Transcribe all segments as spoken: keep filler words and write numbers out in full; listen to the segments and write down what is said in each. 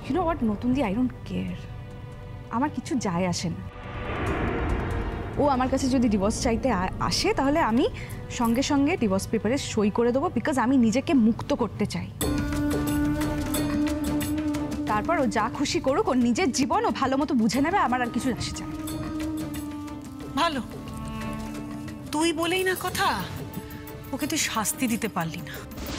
You know what নতুনদি, I don't care. আমার কিছু যায় আসে না। ও আমার কাছে যদি ডিভোর্স চাইতে আসে তাহলে আমি সঙ্গে সঙ্গে ডিভোর্স পেপারে সই করে দেবো, বিকজ আমি নিজেকে মুক্ত করতে চাই। তারপর ও যা খুশি করুক, ওর নিজের জীবন ও ভালো মতো বুঝে নেবে, আমার আর কিছু আসে যায়। ভালো, তুই বলেই না কথা, ওকে তুই শাস্তি দিতে পারলি না।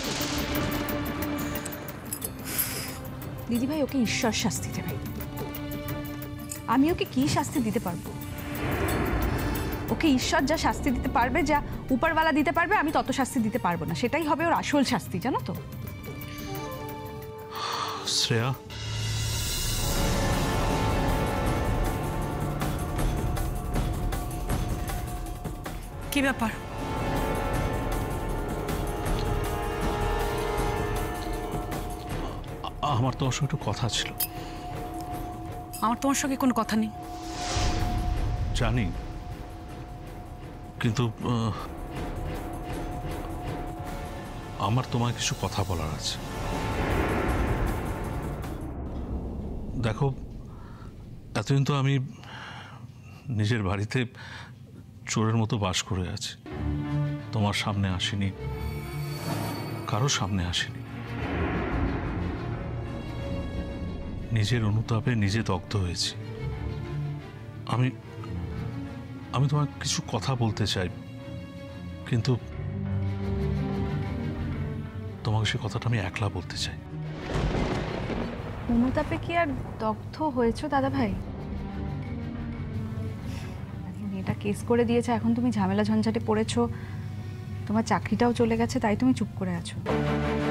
দিদি ভাই, ওকে ঈশ্বর শাস্তি দেবে। আমি ওকে কি শাস্তি দিতে পারবো? ওকে ঈশ্বর যা শাস্তি দিতে পারবে, যা উপরওয়ালা দিতে পারবে, আমি তত শাস্তি দিতে পারবো না। সেটাই হবে ওর আসল শাস্তি, জানো তো? শ্রেয়া, কি ব্যাপার? আমার তোমার সঙ্গে একটু কথা ছিল। আমার তোমার সঙ্গে কোনো কথা নেই। জানি, কিন্তু আমার তোমায় কিছু কথা বলার আছে। দেখো, এতদিন তো আমি নিজের বাড়িতে চোরের মতো বাস করে আছি। তোমার সামনে আসিনি, কারো সামনে আসিনি। নিজের অনুতাপে নিজে দগ্ধ হয়েছি। আমি আমি তোমার কিছু কথা বলতে চাই, কিন্তু তোমাকে সে কথাটা আমি একলা বলতে চাই। অনুতাপে কি আর দগ্ধ হয়েছো দাদা ভাই? মেয়েটা কেস করে দিয়েছে, এখন তুমি ঝামেলা ঝঞ্ঝাটে পড়েছো, তোমার চাকরিটাও চলে গেছে, তাই তুমি চুপ করে আছো।